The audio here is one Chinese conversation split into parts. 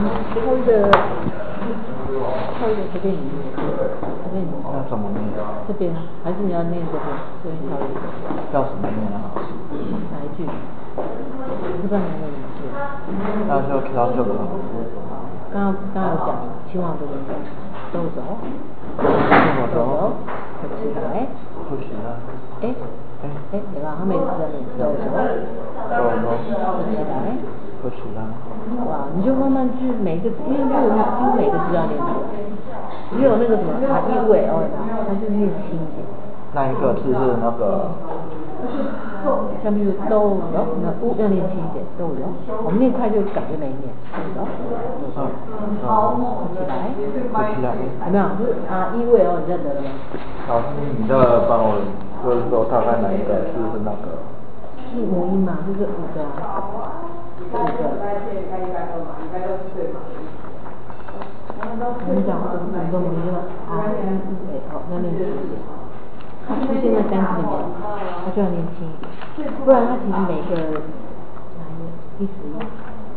挑一个随便你， 那怎么念？ 这边还是你要念这边？这边挑一个。 要什么念啊？ 哪一句？我不知道你念哪一句。 那就挑这个。 刚刚有讲，希望这边讲，动手，合起来， 合起来。 对吧？他每次在念动手，合起来。哇，你就慢慢去每个字，因为日文几乎每个字要念出来。只有那个什么它一尾哦，它就念轻一点。 那一个字是那个。 像比如豆油，那乌要念轻一点，豆油。我们念快就感觉没念，豆油。合起来。有没有？就是一尾哦，你认得了吗？ 老师，你的帮我就是说大概哪一个字是那个？ 就是母音嘛，就是五个啊。我们讲五个母音了要念轻一点。它出现在单词里面，它就要念轻一点，不然它其实每个意思一样。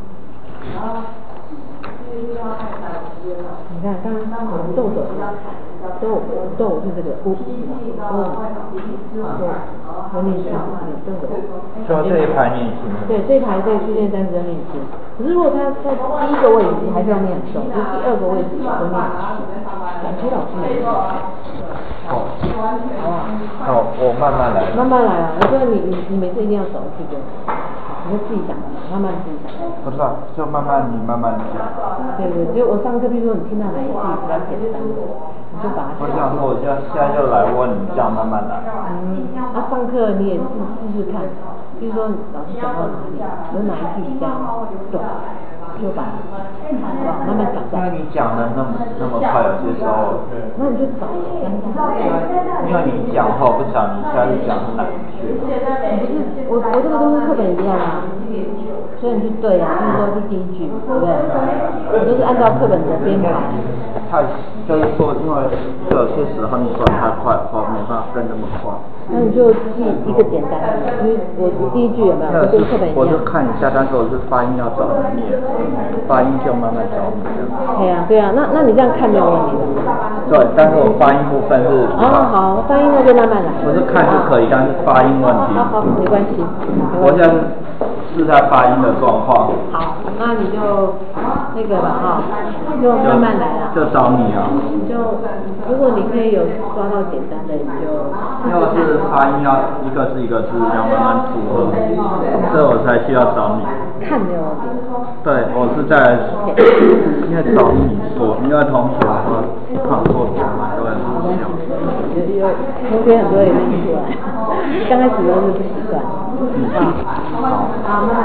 你看，刚刚我们豆就这个要念轻， 就这一排念轻。 对，这一排这个出现单词要念轻。可是如果它在第一个位置还是要念重，就第二个位置也会念轻。感觉老师没有。好不好？ 我慢慢来。 慢慢来啊！我觉得你每次一定要找这个，你就自己想，慢慢自己想。 不知道，就慢慢讲。 对，就我上课，比如说你听到哪一句比较简单的，你就把它。 我想说，我现在就来问你，这样慢慢来。 上课你也试看，比如说老师讲到哪里，有哪一句比较懂。就把好不好？慢慢讲。 因为你讲的那么快，有些时候。 那你就找因为你讲后不晓得你下次讲是哪一句。 不是，我这个都是课本一样啊，所以你去对啊，就是说是第一句，对不对？我都是按照课本的编排。 就是说，因为有些时候你转太快的话，没办法跟那么快。 那你就记一个简单的，因为我第一句有没有就跟课本一样？ 我就看一下，但是我是发音要找你念，发音就慢慢找你这样。 对啊，那你这样看没有问题的。 对，但是我发音部分是。 好，发音那就慢慢来。 不是看就可以，但是发音问题。 好，没关系。 我现在是在发音的状况。 好，那你就那个吧就慢慢来啊。 就找你啊。 如果你可以有抓到简单的，你就。 要是发音要一个字一个字要慢慢组合，这我才需要找你。 看没有问题。 对，我是在因为找你说，因为同学说看错字嘛，都很好笑。 有同学很多也认出来，刚开始都是不习惯。好，慢慢